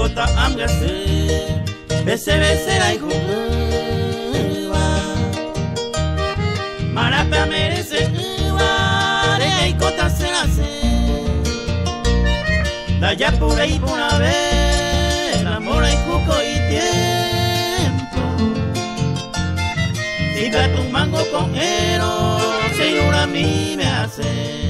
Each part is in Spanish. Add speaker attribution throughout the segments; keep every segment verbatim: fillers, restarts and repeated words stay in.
Speaker 1: kota amgase bese besera iguba marapa merece uva de kota serase la ya pura y por una vez la mora y cuco y tiempo siga tu mango con ero señor a mí me hace.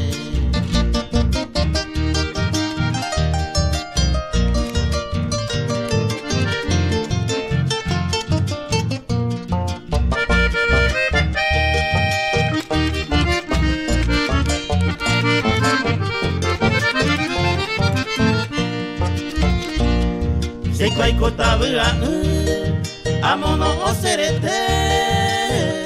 Speaker 1: Se kwai kota bua amono o serete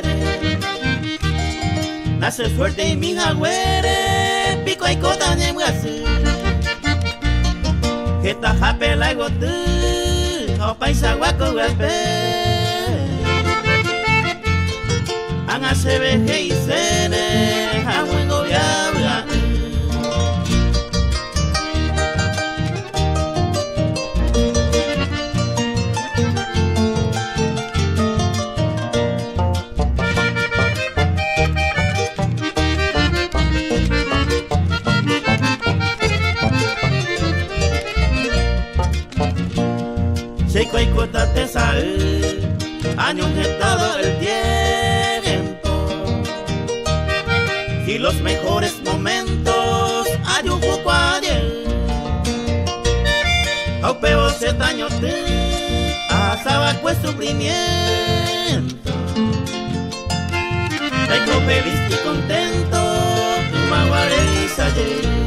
Speaker 1: nace fuerte y mi jagüere pico y kota nemgase Geta jape la gotu o paisa guaco guape anga se veje y sene jamuengo viabla Seiko y kota te sae, año que todo el tiempo. Y los mejores momentos hay un poco ayer. Au peo se taño te, asaba pues sufrimiento. Seiko feliz y contento, tu maguare y saye.